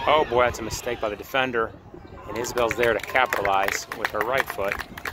Oh boy, that's a mistake by the defender. And Isabel's there to capitalize with her right foot.